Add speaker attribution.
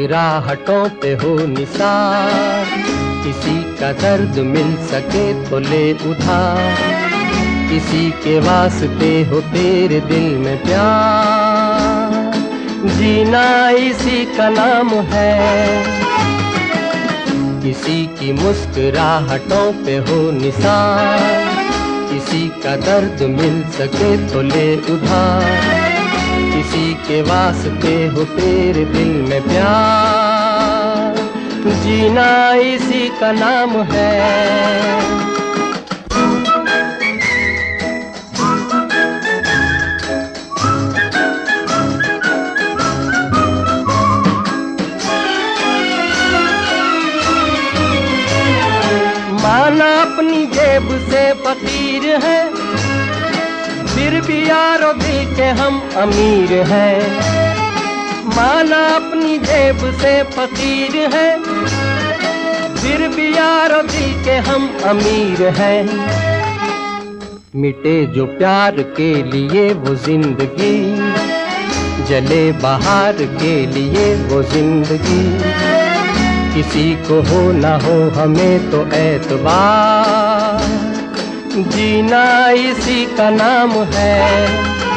Speaker 1: मुस्कुराहटों पे हो निसार, किसी का दर्द मिल सके तो ले उधार, किसी के वास्ते हो तेरे दिल में प्यार, जीना इसी का नाम है। किसी की मुस्कुराहटों पे हो निसार, किसी का दर्द मिल सके तो ले उधार, किसी के वास्ते हो तेरे दिल में प्यार, जीना इसी का नाम है। माना अपनी जेब से फकीर है, फिर भी यारों दिल के हम अमीर हैं। माना अपनी जेब से फकीर है, फिर भी यारों दिल के हम अमीर हैं। मिटे जो प्यार के लिए वो जिंदगी, जले बहार के लिए वो जिंदगी, किसी को हो ना हो हमें तो एतबार, जीना इसी का नाम है।